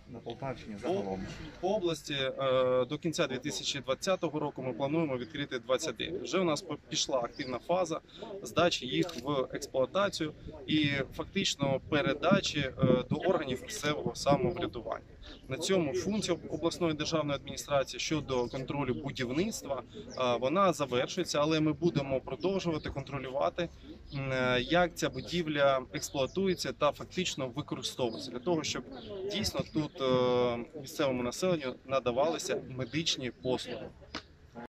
на Полтавщині загалом? По області до кінця 2020 року ми плануємо відкрити 29. Вже у нас пішла активна фаза здачі їх в експлуатацію і фактично передачі до органів місцевого самоврядування. На цьому функція обласної державної адміністрації щодо контролю будівництва вона завершується, але ми будемо продовжувати контролювати, як ця будівля експлуатується та фактично використовується для того, щоб дійсно тут місцевому населенню надавалися медичні послуги.